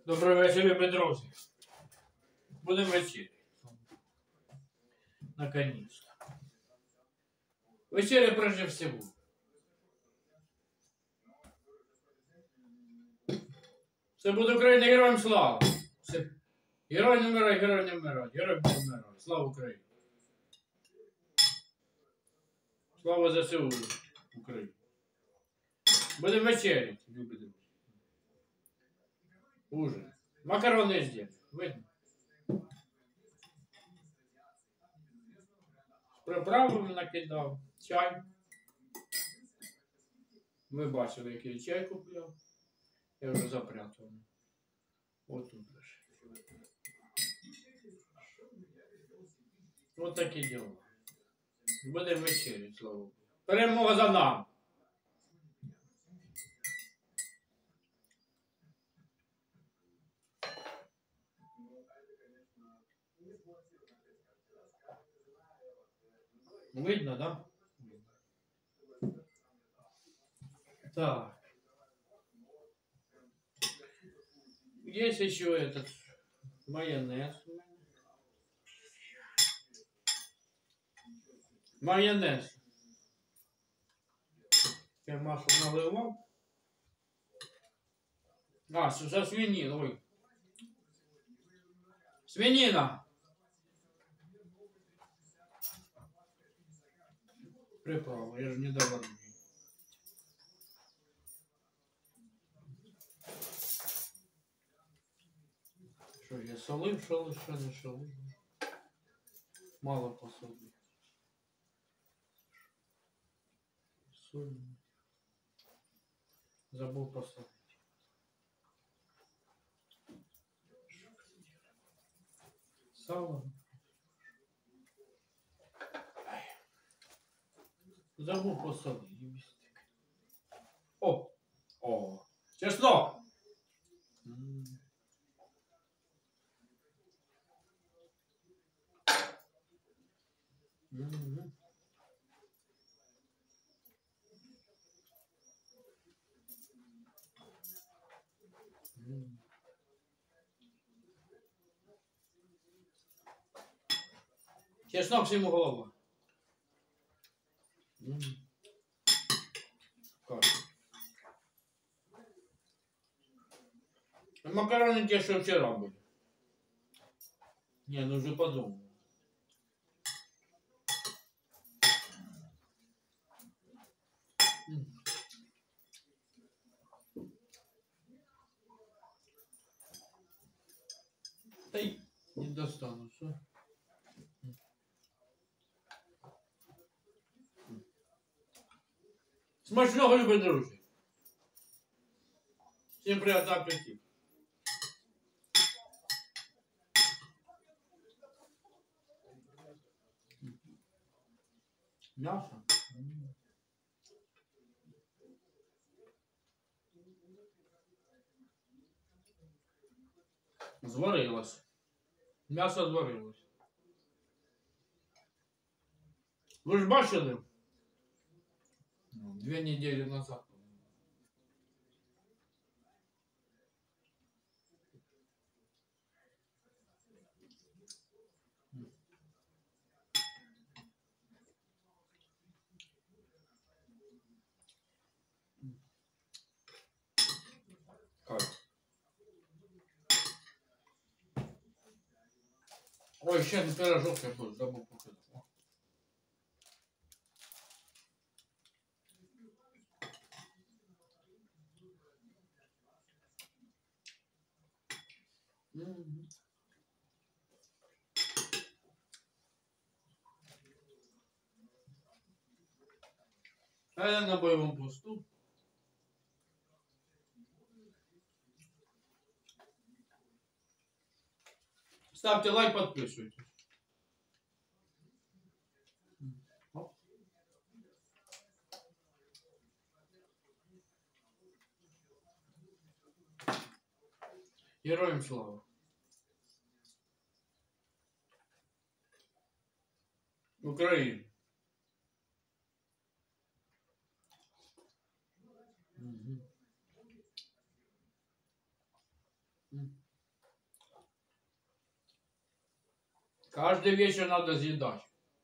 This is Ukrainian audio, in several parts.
Добрий вечір, любі друзі. Будемо вечеряти. Наконец-то. Вечеря прежде всего. Все буде Україна, героям слава. Все. Герой не вмирай, герой не вмирай. Герой не вмирай. Слава Україні. Слава ЗСУ Україні. Будемо вечеряти, любі друзі. Ужин. Макарони з'їли. Видно? Приправами накидав. Чай. Ви бачили, який я чай купляв. Я вже запрятав. Ось тут лише. Ось такі діла. Будемо вечеряти, слава Богу. Перемога за нами. Видно, да? Так. Есть еще этот майонез. Майонез. Я масло наливал. А, со свинина, ой. Свинина. Приправа, я же не довожу. Что, я солив, что не солив? Мало посолив. Соль. Забыл посолить. Сало. Забыл посолить. О! О! Чеснок! Чеснок всему голова. Макароны те, что вчера были. Не, ну уже подумал. Ай, не достану, все. Смачного, любі друзі. Всім приятного аппетита. Мясо. Зварилось. М'ясо зварилось. Ви ж бачили? 2 недели назад. Как? Ой, ще не пирожок я буду, забув показати. А я на бойовому посту. Ставьте лайк, подписывайтесь. Героям слава. Україна. Каждый вечер надо съедать.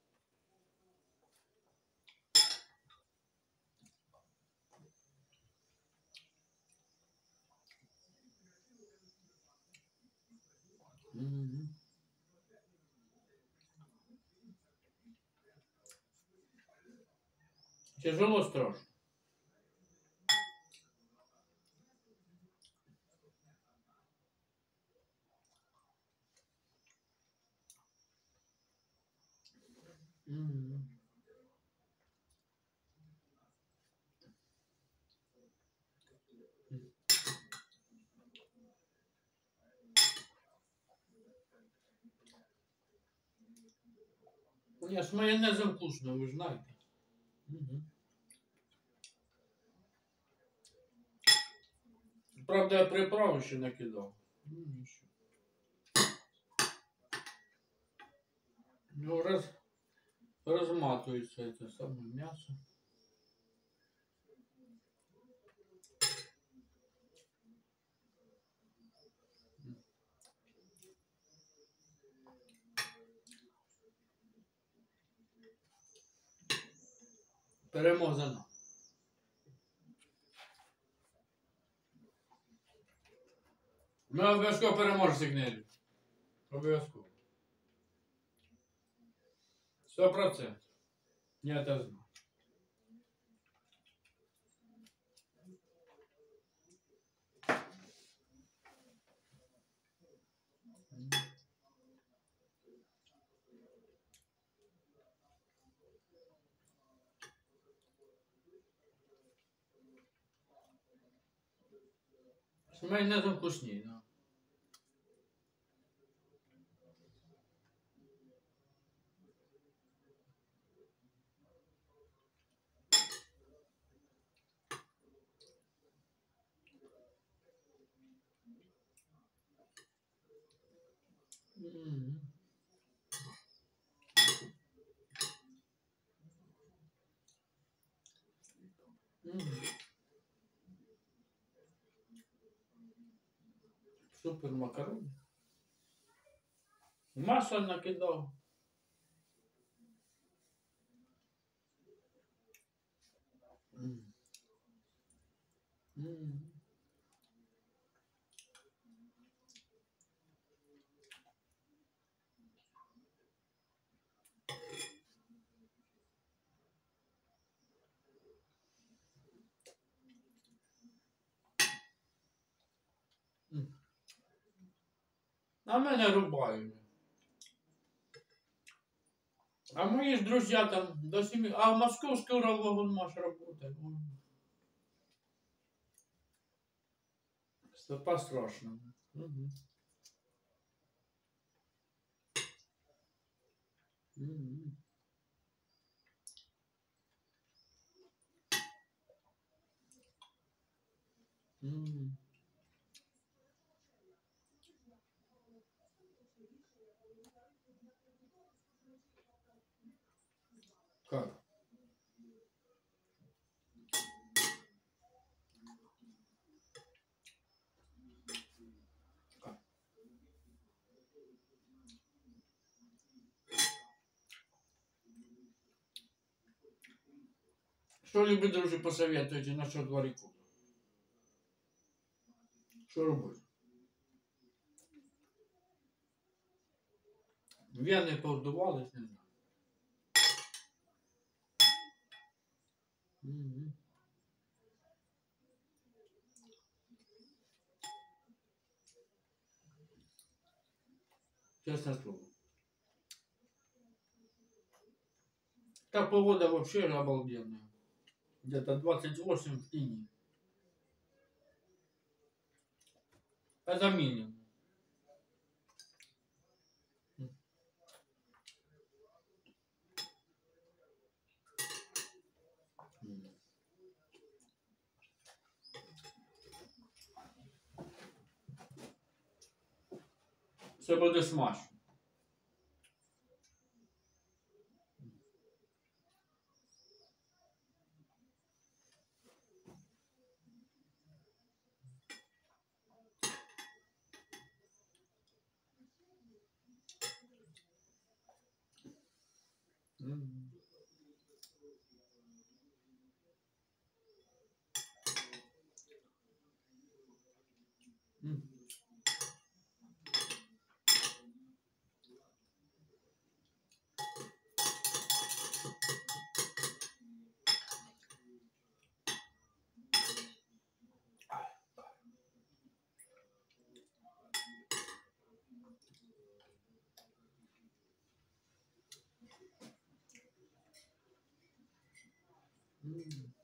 Тяжело страшно. Ні, з майонезом вкусно, ви ж знаєте. Правда, я приправу ще накидав. Ну, разматывается это самое мясо. Перемазано. Ми обов'язково переможці книгу. Обов'язково. 100%. Я це знаю. З майонезом вкусніше, да. Супер макарони. Масло накидав. А мене рубають. А мои ж друзья там до 7, а в московский Уралвагонмаш работает. Это по-страшному. Как? Что-либо, друзі, посоветуйте насчет варикоза. Що робити? Вени повдувались, не знаю. Честное слово. Так погода вообще обалденная. Где-то 28 в тени. Это минимум. Це буде смачно. М. М.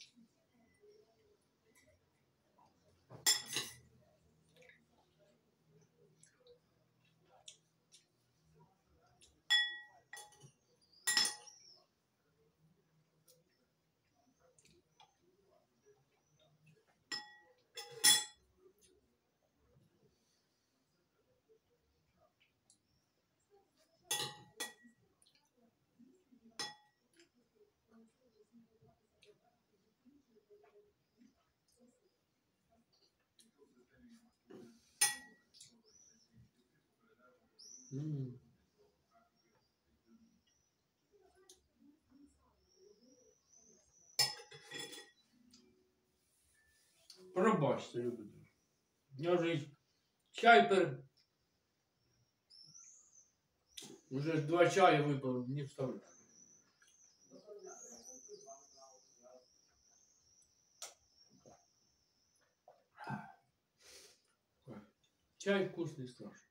М. Пробачте, любі друзі. Я вже й чай уже 2 чая випив, не вставляю. Чай вкусный, страшно.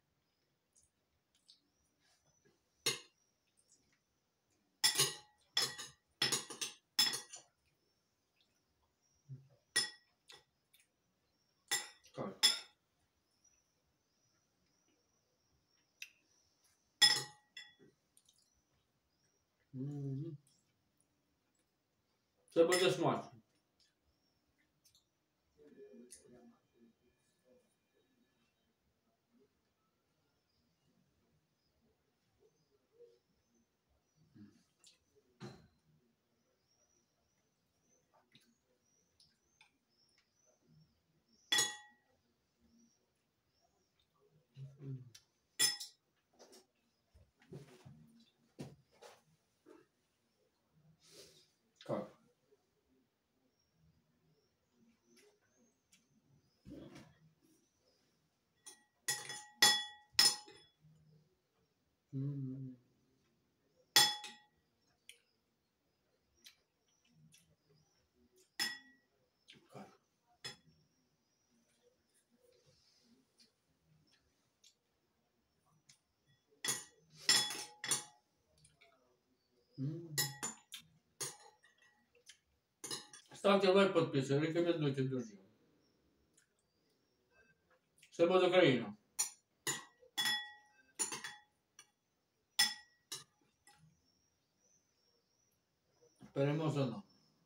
Как? М. Це буде смачно. М. Как? М. Как? М. Ставьте лайк, подписывайтесь, рекомендуйте друзьям. Все буде Україна. Перемога нам.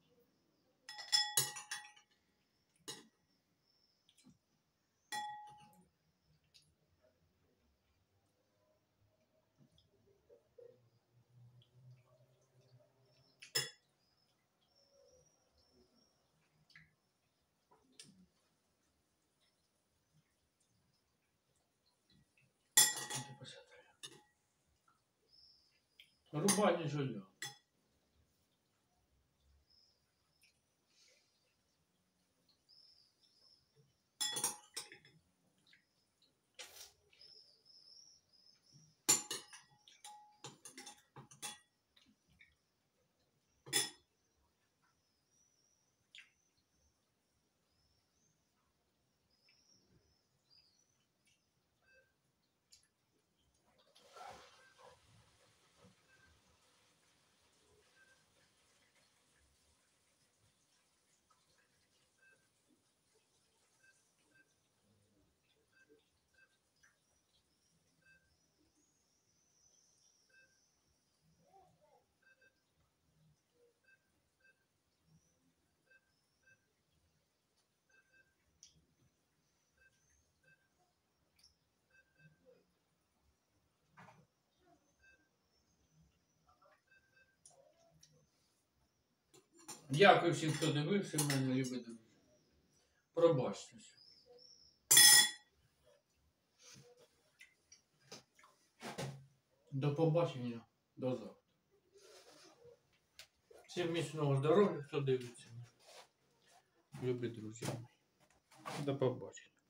Рубать нічого не. Дякую всім, хто дивився мене, любить друзі. Пробачте. До побачення, до завтра. Всім міцного здоров'я, хто дивиться. Любі друзі. До побачення.